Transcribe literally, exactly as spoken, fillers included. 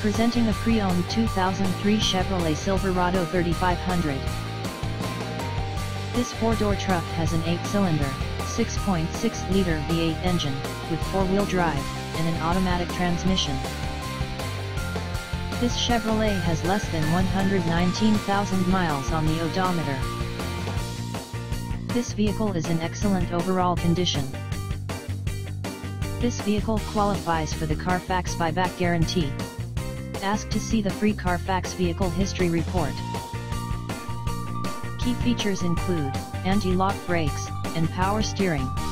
Presenting a pre-owned two thousand three Chevrolet Silverado thirty-five hundred. This four-door truck has an eight-cylinder, six point six liter V eight engine, with four-wheel drive, and an automatic transmission. This Chevrolet has less than one hundred nineteen thousand miles on the odometer. This vehicle is in excellent overall condition. This vehicle qualifies for the Carfax buyback guarantee. Ask to see the free Carfax Vehicle History Report. Key features include anti-lock brakes and power steering.